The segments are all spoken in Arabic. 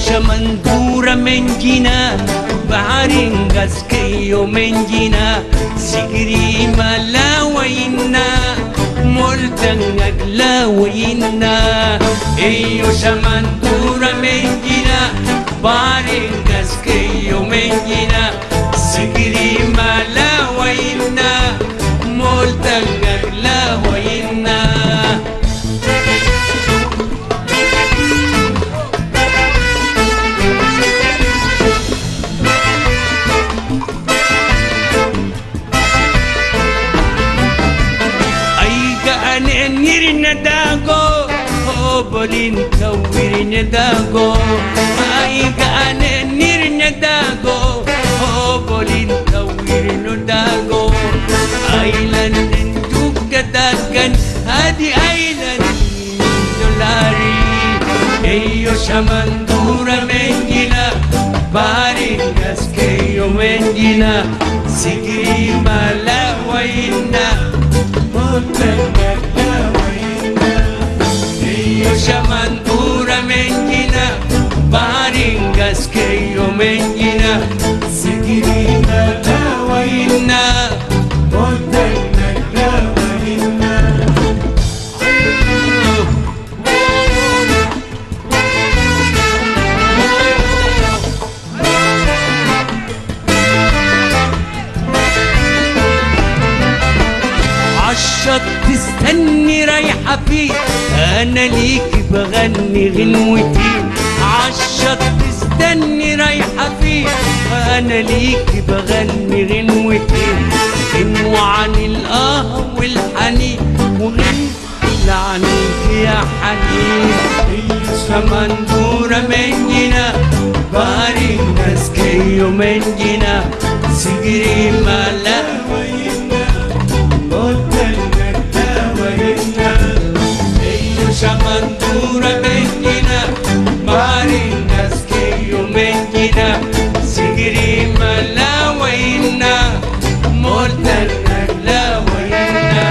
Shamandura menjina Baharingas kayo menjina Sigiri malawayna Moltang aglawayna Eyo Shamandura menjina Baharingas kayo menjina Sigiri malawayna Moltang aglawayna Dago, bolin kawirnya dago, ay gaane nirnya dago, bolin kawirnya dago, ailan juga dagan, hadi ailan dolari, eyo Shamandura menjina, baringas kayo menjina, sigiri malawayna, Shamandura menjina Baharingas kayo menjina Sigiri malawayna Moltang aglawayna عالشط تستني رايحة فيه أنا ليكي بغني غنوتي عالشط تستني رايحة فيه أنا ليكي بغني غنوتي غنوة عن القهوة والحنين وغنوة عنك يا حنين Shamandura menjina Baharingas kayo menjina Sigiri malawayna Moltang aglawayna Shamandura menjina Baharingas kayo menjina Sigiri malawayna Moltang aglawayna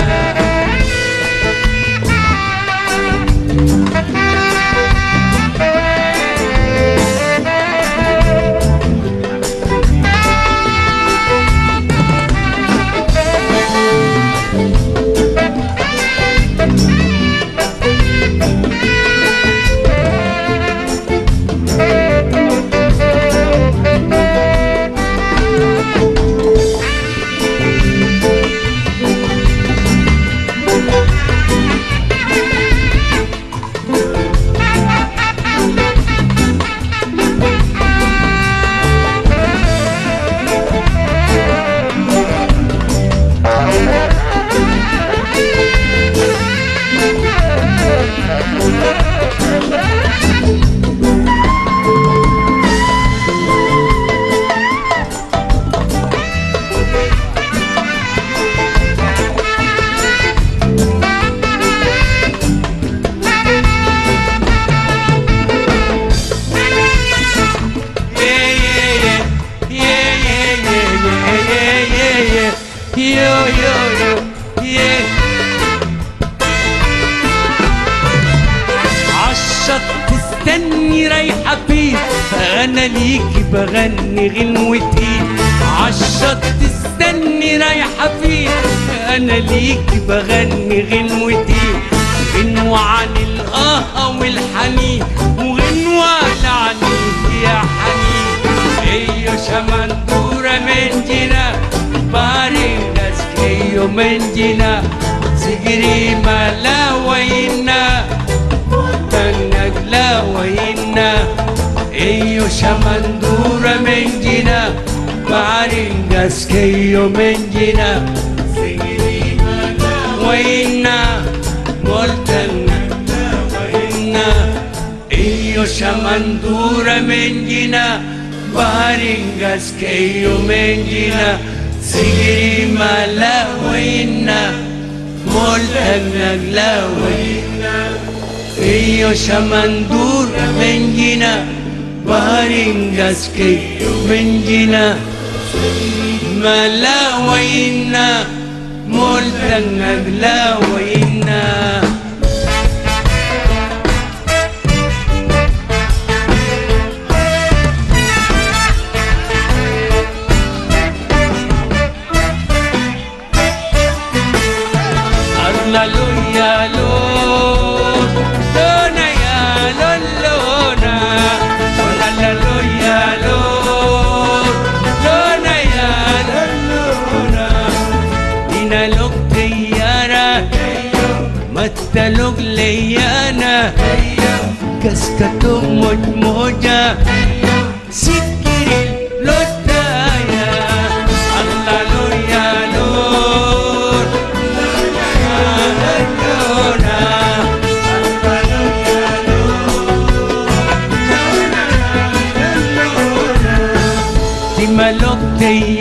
عالشط تستني رايحة فيه أنا ليكي بغني غنوتي عالشط تستني رايحة فيه أنا ليكي بغني غنوتي غنوة عن القهوة والحنين وغنوة لعنيك يا حنين ايو Shamandura menjina Baharingas kayo menjina Sigiri malawayna Moltang aglawayna Eyo Shamandura menjina Baharingas kayo menjina Sigiri malawayna Moltang aglawayna Eyo Shamandura menjina Baharingas kayo menjina Sigiri malawayna Moltang aglawayna Eyo Shamandura menjina Baharingas kayo menjina malawayna Moltang aglawayna leyana kaskato moja sikiril lodaya Allah loya lor Timalok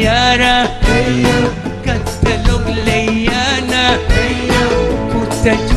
tayara katalog leyana Kurta